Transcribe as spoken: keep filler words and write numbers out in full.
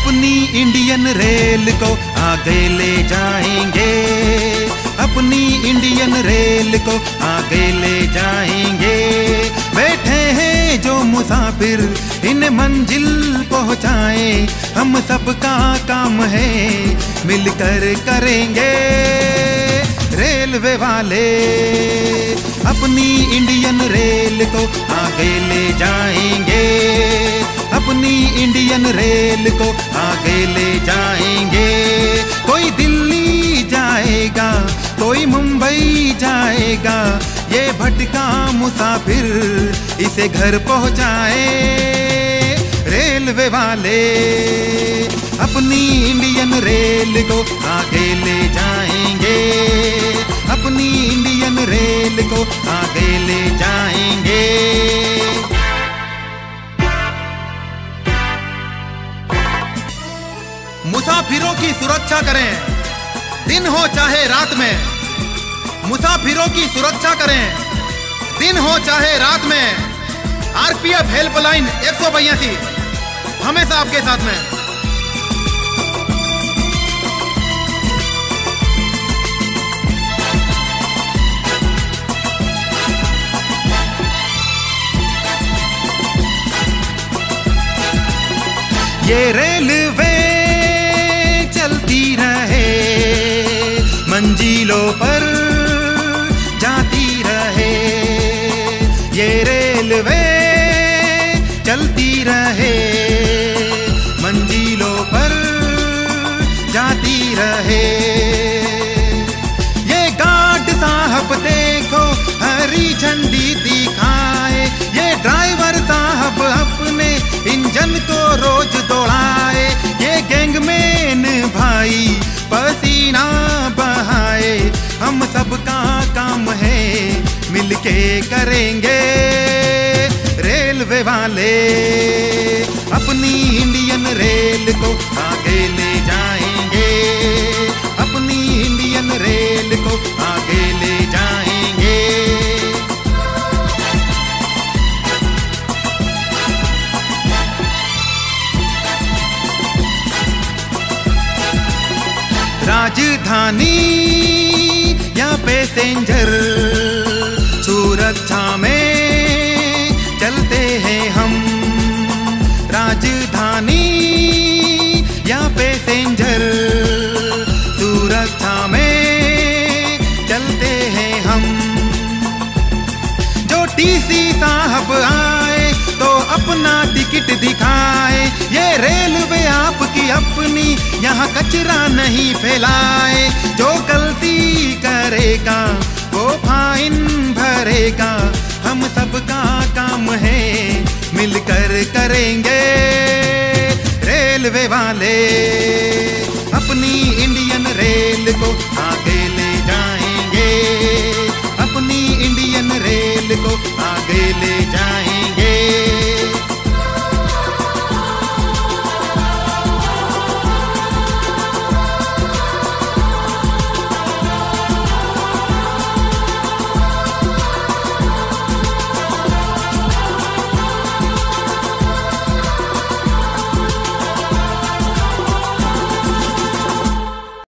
अपनी Indian rail को आगे ले जाएंगे, अपनी इंडियन रेल को आगे ले जाएंगे। बैठे हैं जो मुसाफिर इन मंजिल पहुंचाए, हम सबका काम है मिलकर करेंगे। रेलवे वाले अपनी इंडियन रेल को आगे ले जाएंगे, अपनी इंडियन रेल को आगे ले जाएंगे। कोई दिल्ली जाएगा, कोई मुंबई जाएगा, ये भटका मुसाफिर इसे घर पहुंचाए। रेलवे वाले अपनी इंडियन रेल को आगे ले जाएंगे, अपनी इंडियन रेल को आगे ले जाएंगे। मुसाफिरों की सुरक्षा करें, दिन हो चाहे रात में। मुसाफिरों की सुरक्षा करें, दिन हो चाहे रात में। आरपीएफ हेल्पलाइन एक सौ बयासी हमेशा आपके साथ में। ये रेलवे चलती रहे, मंजिलों पर जाती रहे। ये रेलवे चलती रहे, मंजिलों पर जाती रहे। ये गार्ड साहब देखो हरी झंडी दिखाए, ये ड्राइवर साहब अपने इंजन को रोज दौड़ाए। ये गैंगमैन भाई पसीना बहाए, हम सबका काम है मिलके करेंगे। रेलवे वाले अपनी इंडियन रेल को आगे ले जाएंगे, अपनी इंडियन रेल को आगे ले जाएंगे। राजधानी या पैसेंजर सुरक्षा में चलते हैं हम। राजधानी या पैसेंजर सुरक्षा में चलते हैं हम। जो टीसी साहब आए तो अपना टिकट दिखाए, ये रेलवे आपकी अपनी यहाँ कचरा नहीं फैलाए। जो गलती करेगा वो फाइन भरेगा, हम सबका काम है मिलकर करेंगे। रेलवे वाले अपनी इंडियन रेल को आगे ले जाएंगे,